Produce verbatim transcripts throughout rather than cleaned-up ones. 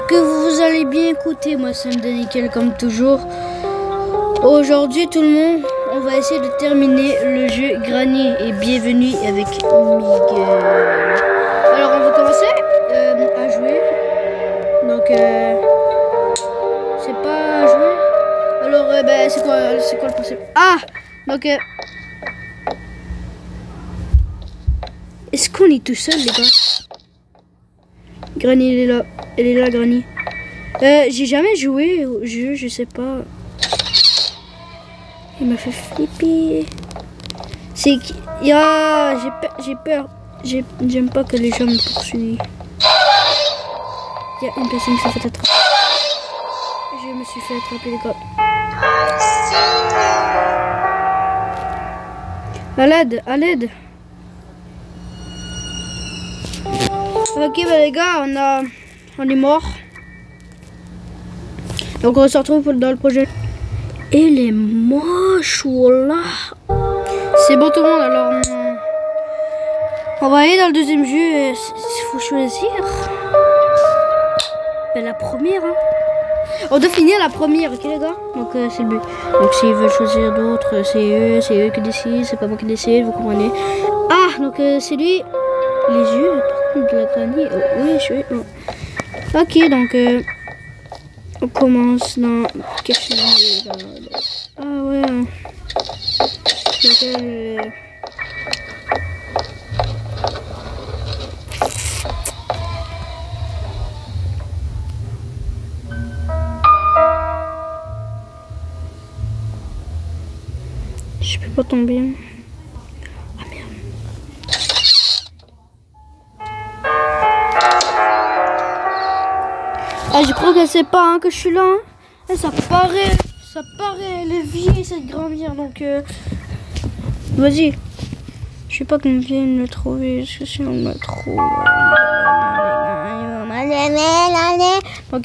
que vous allez bien écouter. Moi, c'est nickel comme toujours. Aujourd'hui, tout le monde, on va essayer de terminer le jeu Granny. Et bienvenue avec Miguel. Alors, on va commencer euh, à jouer. Donc, euh, c'est pas à jouer. Alors, euh, ben, c'est quoi, c'est quoi le principe? Ah, donc, euh, est-ce qu'on est tout seul, les gars? Granny, elle est là. Elle est là, Granny. Euh, j'ai jamais joué au jeu, je sais pas. Il m'a fait flipper. C'est qu'il y a... J'ai peur. J'ai peur. J'aime pas que les gens me poursuivent. Il y a une personne qui s'est fait attraper. Je me suis fait attraper, les gars. À l'aide, à l'aide. Ok, bah les gars, on a... On est mort. Donc on se retrouve dans le projet. Elle est moche, voilà. C'est bon tout le monde, alors on, on va aller dans le deuxième jeu. Il faut choisir. Ben, la première, hein. On doit finir la première, ok les gars. Donc euh, c'est le but. Donc s'ils veulent choisir d'autres, c'est eux, c'est eux qui décident, c'est pas moi qui décide, vous comprenez. Ah, donc euh, c'est lui. Les yeux, par contre, de la Granny. Oh, oui, je suis. Oh. Ok, donc euh, on commence dans. Qu'est-ce que c'est là? Ah ouais. Donc, euh... je peux pas tomber. Ah merde. Ah, je crois qu'elle sait pas hein, que je suis là. Hein. Et ça paraît, ça paraît, elle est vieille cette grand-mère. Donc, euh... vas-y. Je sais pas qu'on vienne me trouver. Parce que si on me trouve. Ok.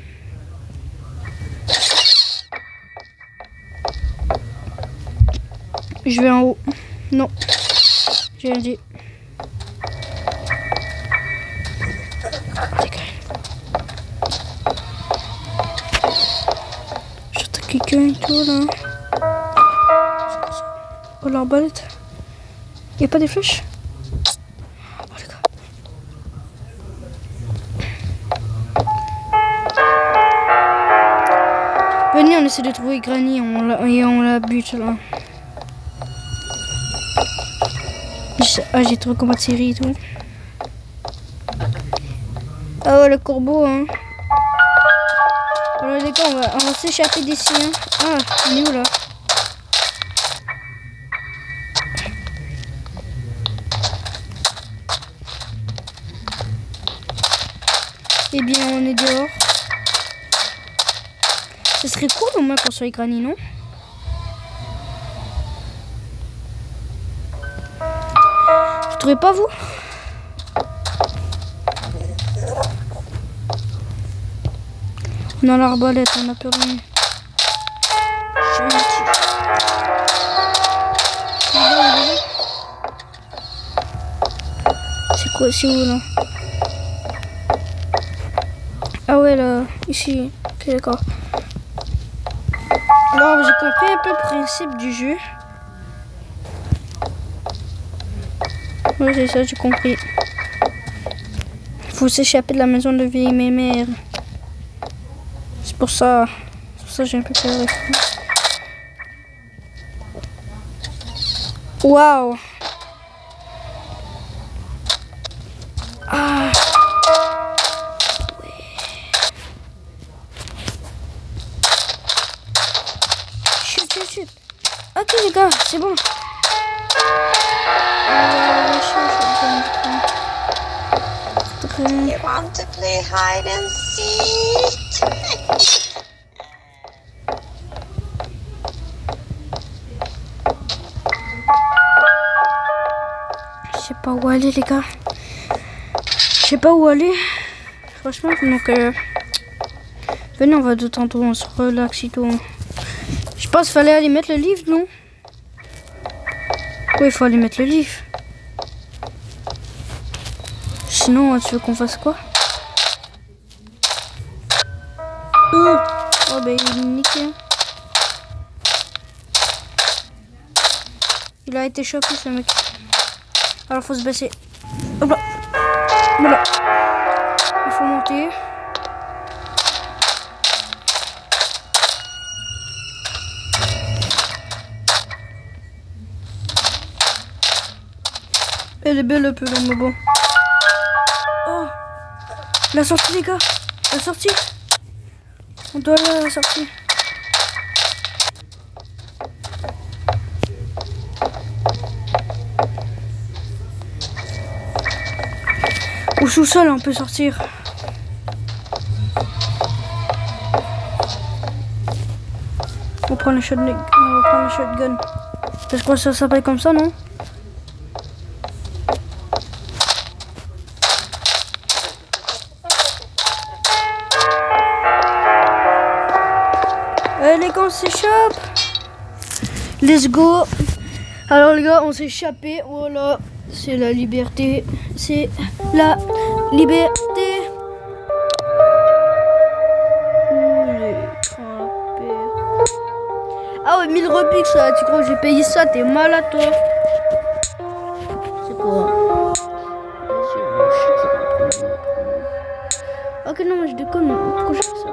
Je vais en haut. Non. J'ai rien dit. J'attends quelqu'un et tout là. Oh l'arbalète. Y'a pas des flèches? Oh les gars. Venez, on essaie de trouver Granny on la, et on la bute là. Ah, j'ai trouvé combat de série et tout. Ah ouais, le corbeau, hein. Alors les gars, on va, on va s'échapper d'ici, hein. Ah, on est où là? Eh bien, on est dehors. Ce serait cool au moins qu'on soit Granny, non? Vous trouvez pas, vous? On a l'arbalète, on a plus rien. C'est quoi, c'est où là? Ah ouais, là, ici. Ok, d'accord. Alors, j'ai compris un peu le principe du jeu. Oui, c'est ça, j'ai compris. Il faut s'échapper de la maison de vieille mère. C'est pour ça. C'est pour ça que j'ai un peu peur. Waouh! Ah! Ouais. Chut, chut, chut. Ok, les gars, c'est bon. You want to play hide and seek? Je sais pas où aller les gars. Je sais pas où aller. Franchement, donc euh, venez, on va de tantôt, on se relaxe et tout. Je pense qu'il fallait aller mettre le livre, non? Oui, il faut aller mettre le livre. Sinon, tu veux qu'on fasse quoi? Oh bah il est niqué. Il a été choqué ce mec. Alors faut se baisser. Hop là. Voilà. Il faut monter. Elle est belle un peu là, mais bon. Oh, la sortie les gars, la sortie. On doit aller à la sortie. Au sous-sol on peut sortir. On prend le shotgun. On va prendre le shotgun. Parce que ça s'appelle comme ça, non? Euh, les gars, on s'échappe. Let's go. Alors les gars, on s'est échappé. Voilà, c'est la liberté. C'est la liberté. Ah ouais, mille Robux ça. Tu crois que j'ai payé ça? T'es malade toi. C'est quoi? Ok non, mais je déconne. Pourquoi je fais ça?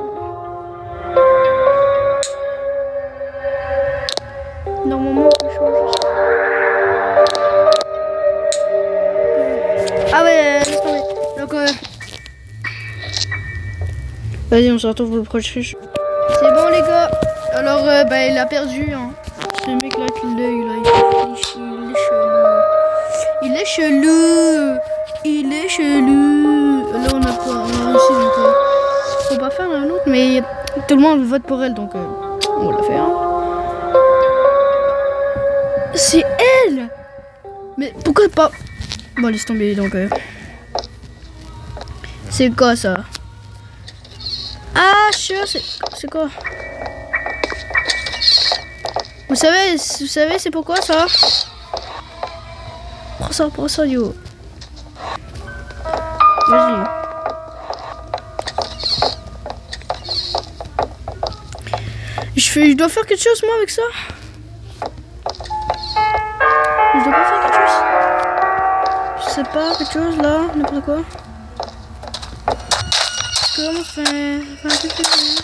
Normalement, on peut changer ça. Ah ouais, laisse tomber. Donc, euh... vas-y, on se retrouve pour le prochain. C'est bon, les gars. Alors, euh, bah, il a perdu. Hein. Ce mec-là qui l'œil, là, il est, il est chelou. Il est chelou. Il est chelou. Là, on a pas. On a réussi, donc. Euh, faut pas faire un autre, mais tout le monde vote pour elle, donc. Euh, on l'a fait, hein. C'est elle. Mais pourquoi pas? Bon, laisse tomber donc. Euh... C'est quoi ça? Ah, sûr, c'est quoi? Vous savez, vous savez c'est pourquoi ça? Prends ça, prends ça, yo. Vas-y. Je fais, je dois faire quelque chose moi avec ça? Je dois pas faire quelque chose? Je sais pas, quelque chose là, n'importe quoi. Comment on fait, fait un truc là.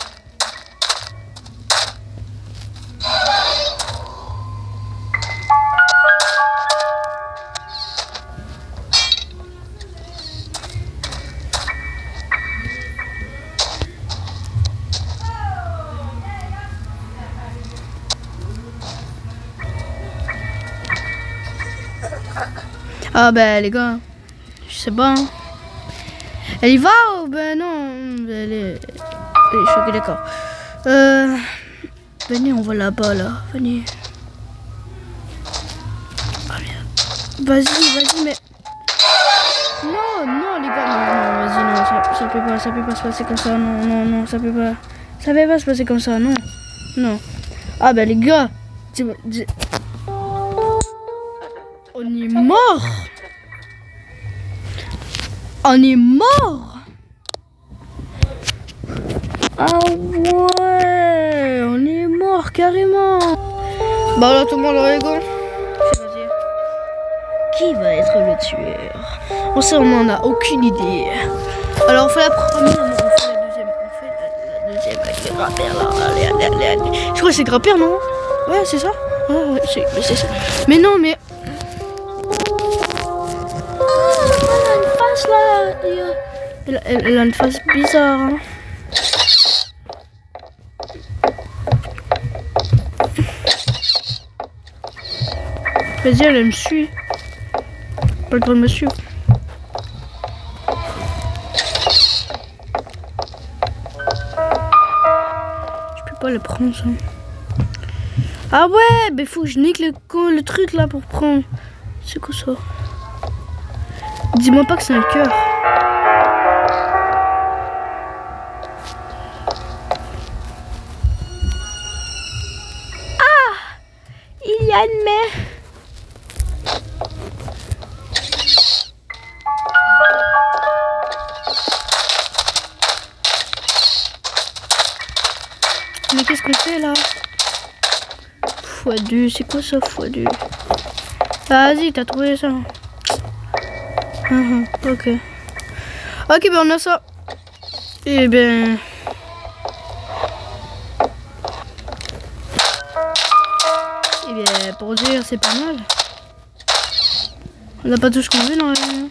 Ah ben les gars, je sais pas. Hein. Elle y va ou ben non? Elle est, elle est choquée, d'accord. Euh, venez, on va là-bas là. Venez. Ah merde. Vas-y, vas-y, mais. Non, non les gars, non, non, vas-y, non, ça, ça peut pas, ça peut pas se passer comme ça, non, non, non, ça peut pas, ça peut pas se passer comme ça, non, non. Ah ben les gars, on est mort. On est mort. Ah ouais, on est mort carrément. Bah là tout le monde rigole. Qui va être le tueur? On sait, on n'en a aucune idée. Alors on fait la première, on fait la deuxième, on fait la, la deuxième avec le grappeur là. Allez, allez, allez, allez. Je crois que c'est le grappeur, non? Ouais, c'est ça. Ouais, ouais, c'est ça. Mais non, mais. Là, elle, elle, elle a une face bizarre. Hein. Vas-y, elle me suit. Pas le droit de me suivre. Je peux pas le prendre ça. Ah ouais, mais faut que je nique le, le truc là pour prendre. C'est quoi ça? Dis-moi pas que c'est un cœur. Ah! Il y a une main. Mais qu'est-ce qu'on fait là? fois deux, c'est quoi ça fois deux? Vas-y, t'as trouvé ça. Uh-huh, ok. Ok, ben on a ça. Et ben... Et bien, pour dire, c'est pas mal. On n'a pas tout ce qu'on veut dans la vie.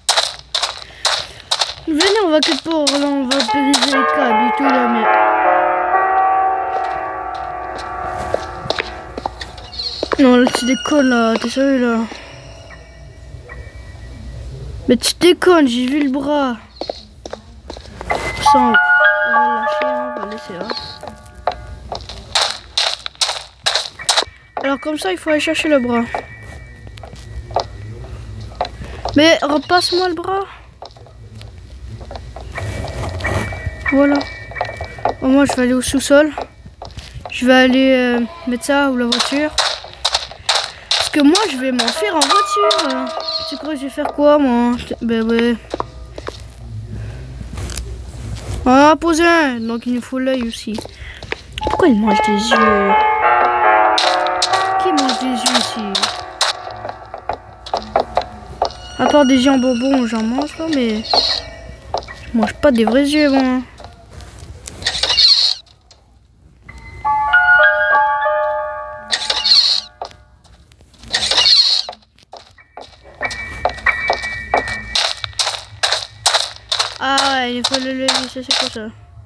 Venez, on va que pour là, on va briser les câbles et tout là, mais... Non, là, tu déconnes là, t'es sérieux là? Mais tu déconnes, j'ai vu le bras. Ça, on va lâcher, hein, on va laisser là. Alors comme ça, il faut aller chercher le bras. Mais repasse-moi le bras. Voilà. Bon, moi, je vais aller au sous-sol. Je vais aller euh, mettre ça ou la voiture. Parce que moi, je vais m'enfuir en voiture. Tu crois que je vais faire quoi, moi? Ben ouais. On en a posé un, donc il nous faut l'œil aussi. Pourquoi il mange des yeux? Qui mange des yeux ici? À part des yeux en bonbons, j'en mange pas, mais je mange pas des vrais yeux, moi. Ah ouais, il faut le lever, ça c'est quoi ça?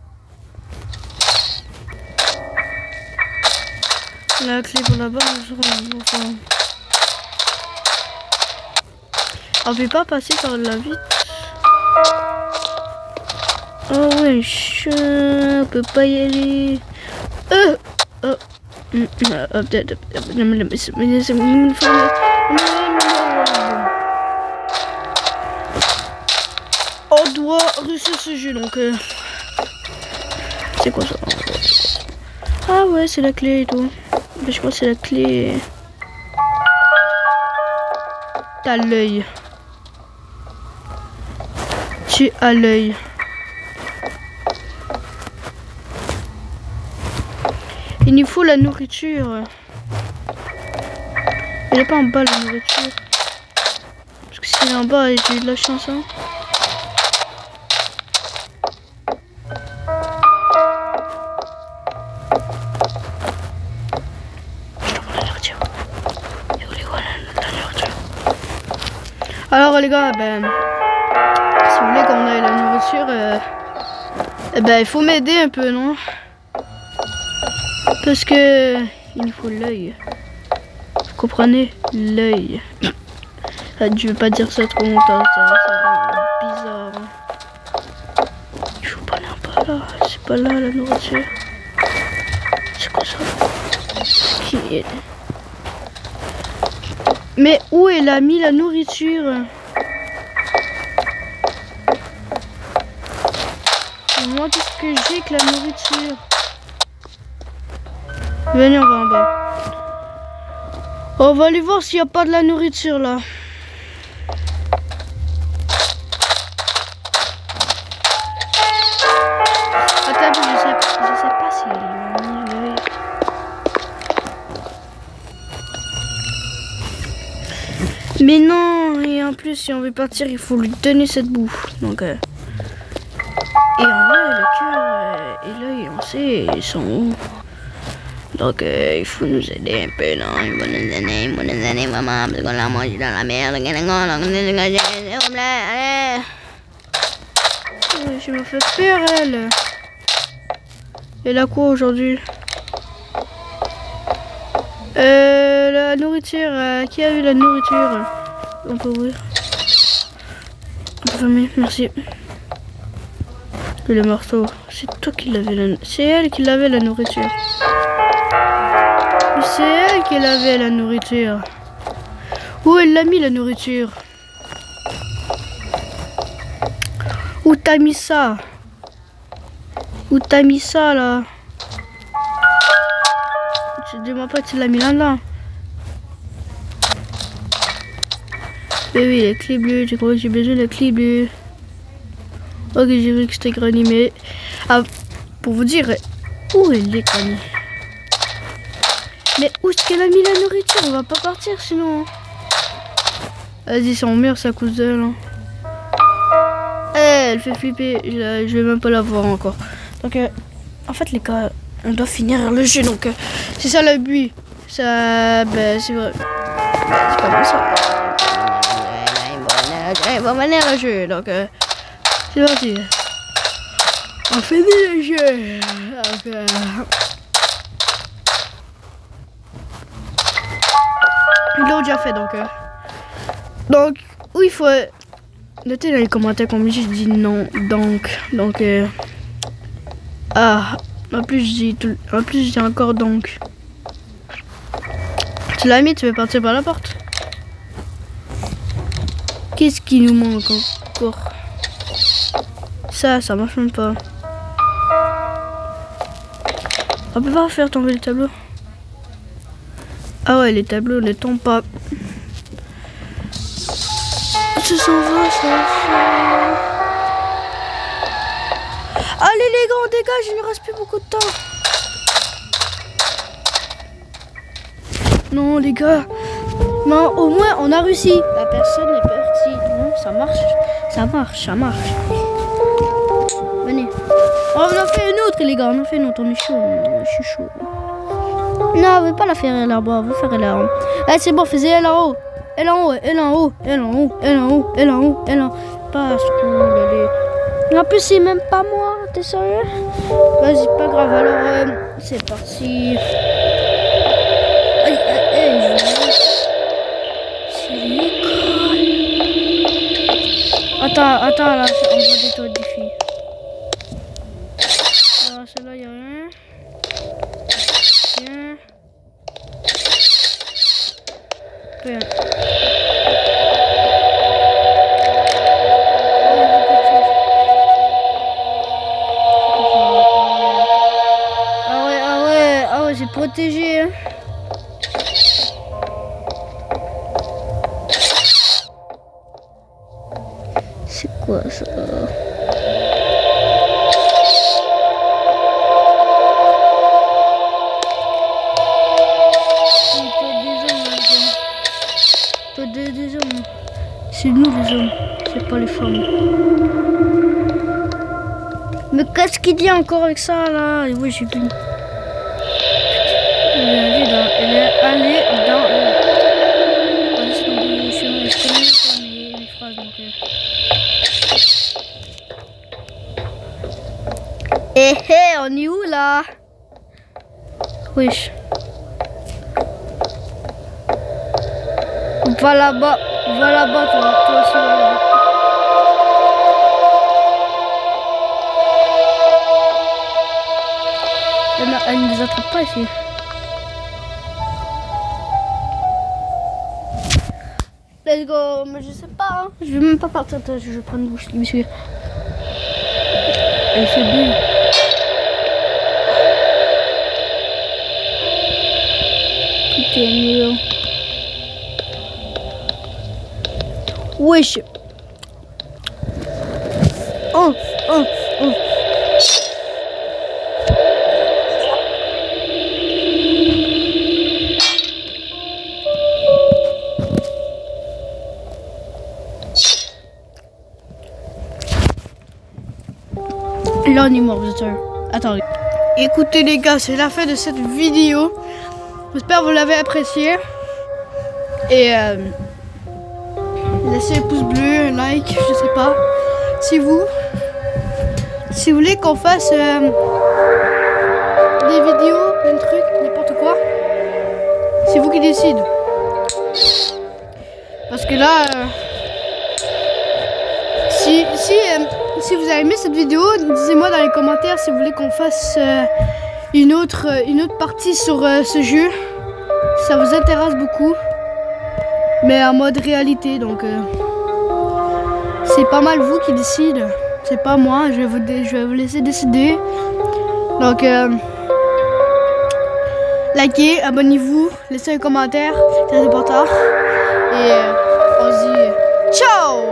La clé pour là-bas, enfin... On peut pas passer par la vitre. Oh ouais, on peut pas y aller. Euh, oh. On doit réussir ce jeu, donc... Euh... C'est quoi ça? Ah ouais, c'est la clé et tout. Je crois que c'est la clé. T'as l'œil. Tu as l'œil. Il nous faut la nourriture. Il n'est pas en bas la nourriture. Parce que s'il est en bas, j'ai eu de la chance. Hein. Alors les gars, ben, si vous voulez qu'on ait la nourriture, euh, eh ben, il faut m'aider un peu, non? Parce que il nous faut l'œil. Vous comprenez? L'œil. Je veux pas dire ça trop longtemps, ça, ça rend bizarre. Il faut pas aller en bas là, c'est pas là la nourriture. C'est quoi ça? Qui est... Mais où elle a mis la nourriture? Moi, qu'est-ce que j'ai que la nourriture? Venez, on va en bas. On va aller voir s'il n'y a pas de la nourriture là. Attends, je sais, je sais pas si elle est... Mais non, et en plus, si on veut partir, il faut lui donner cette bouffe. Donc, euh... et en vrai, le cœur euh, et l'œil, on sait, ils sont où. Donc, euh, il faut nous aider un peu, non? Il faut nous aider, il faut nous aider, maman, parce qu'on l'a mangé dans la merde. Allez! Oh, je me fais peur, elle. Elle a quoi aujourd'hui? Euh, la nourriture, euh, qui a eu la nourriture? On peut ouvrir. On peut fermer, merci. Et le marteau, c'est toi qui l'avais la... C'est elle qui l'avait la nourriture. C'est elle qui l'avait la nourriture. Où elle l'a mis la nourriture? Où t'as mis ça? Où t'as mis ça là? Dis-moi pas que tu l'as mis là-dedans. Mais oui, la clé bleue, je crois que j'ai besoin de la clé bleue. Ok, j'ai vu que c'était grani, mais... Ah, pour vous dire, Où est l'écran? Mais où est-ce qu'elle a mis la nourriture? On va pas partir sinon. Vas-y, c'est en merde, c'est à cause d'elle. Hein. Elle fait flipper. Je, je vais même pas la voir encore. Donc, euh, en fait, les gars, on doit finir le jeu. Donc, euh, c'est ça le but. Ça, ben, c'est vrai. C'est pas mal ça. Elle va mener le jeu. Donc, euh, c'est parti. On finit le jeu. Donc, euh, ils l'ont déjà fait. Donc, euh, donc, où il faut. Notez dans les commentaires combien je dis non, donc, donc, euh, ah, en plus je dis, tout, en plus je dis encore donc. Tu l'as mis, tu veux partir par la porte? Qu'est-ce qui nous manque encore? Ça, ça marche même pas. On peut pas faire tomber les tableaux? Ah ouais, les tableaux ne tombent pas. Ça s'en va, ça va. Allez les gars, on dégage, il ne reste plus beaucoup de temps. Non les gars. Non, au moins on a réussi. La personne est partie. Non, ça marche. Ça marche, ça marche. Venez. Oh, on en fait une autre les gars, on en fait une autre, on est chaud. Je suis chaud. Non, on veut pas la faire là-bas, on veut faire là-haut. Allez, c'est bon, faisez là-haut. Elle en haut, elle en haut, elle en haut, elle en haut, elle en haut, elle en haut. Pas cool, allez. En plus, c'est même pas moi, t'es sérieux? Vas-y, pas grave, alors euh, c'est parti. Aïe, aïe, aïe, c'est l'école. Attends, attends, là, on va des toits des filles. Alors, celle-là, y'a rien. Rien. Rien. Protégé. Hein. C'est quoi ça? Toi des, des hommes. C'est nous les hommes, c'est pas les femmes. Mais qu'est-ce qu'il dit encore avec ça là? Oui, j'ai vu. Elle est allée dans, elle est allée dans le... Je connais pas mes, mes phrases donc... Euh... Eh hé, on est où là? Wesh. Va là-bas, va là-bas toi, toi aussi va là-bas. Elle, elle ne nous attrape pas ici. Let's go, mais je sais pas, hein. Je vais même pas partir, attends, je vais prendre une bouche de biscuit. Elle fait bien. Putain, mieux. Wesh. Oh, oh, oh. Là on est mort, vous êtes sûr. Attendez. Écoutez les gars, c'est la fin de cette vidéo. J'espère que vous l'avez apprécié. Et euh, laissez un pouce bleu, un like, je sais pas. Si vous, si vous voulez qu'on fasse euh, des vidéos, plein de trucs, n'importe quoi, c'est vous qui décidez. Parce que là, euh, si, si, euh, si vous avez aimé cette vidéo, dites-moi dans les commentaires si vous voulez qu'on fasse euh, une, autre, une autre partie sur euh, ce jeu. Ça vous intéresse beaucoup. Mais en mode réalité, donc euh, c'est pas mal vous qui décidez. C'est pas moi, je vais vous, je vais vous laisser décider. Donc, euh, likez, abonnez-vous, laissez un commentaire, c'est important. Et euh, on se dit ciao!